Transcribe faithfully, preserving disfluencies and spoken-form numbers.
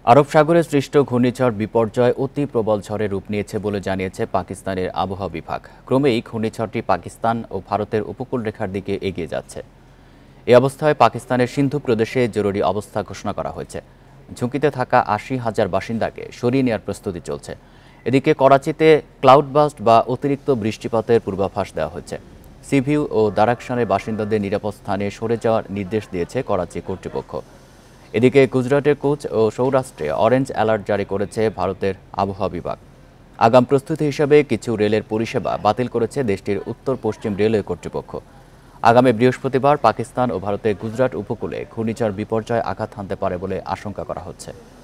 আরব সাগরে সৃষ্ট ঘূর্ণিঝড় বিপর্যয় অতি প্রবল ঝড়ে রূপ নিয়েছে বলে জানিয়েছে পাকিস্তানের আবহাওয়া বিভাগ। ক্রমেই ঘূর্ণিঝড়টি পাকিস্তান ও ভারতের উপকূলরেখার দিকে এগিয়ে যাচ্ছে। এই অবস্থায় পাকিস্তানের সিন্ধু প্রদেশে জরুরি অবস্থা ঘোষণা করা হয়েছে। ঝুঁকিতে থাকা আশি হাজার বাসিন্দাকে সরিয়ে নেওয়ার প্রস্তুতি চলছে। এদিকে করাচিতে ক্লাউড বাস্ট বা অতিরিক্ত বৃষ্টিপাতের পূর্বাভাস দেওয়া হয়েছে। সিভিউ ও দারাকশানের বাসিন্দাদের নিরাপদ স্থানে সরে যাওয়ার নির্দেশ দিয়েছে করাচি কর্তৃপক্ষ। এদিকে গুজরাটের কুচ ও সৌরাষ্ট্রে অরেঞ্জ অ্যালার্ট জারি করেছে ভারতের আবহাওয়া বিভাগ। আগাম প্রস্তুতি হিসেবে কিছু রেলের পরিষেবা বাতিল করেছে দেশটির উত্তর পশ্চিম রেলওয়ে কর্তৃপক্ষ। আগামী বৃহস্পতিবার পাকিস্তান ও ভারতের গুজরাট উপকূলে ঘূর্ণিঝড় বিপর্যয় আঘাত হানতে পারে বলে আশঙ্কা করা হচ্ছে।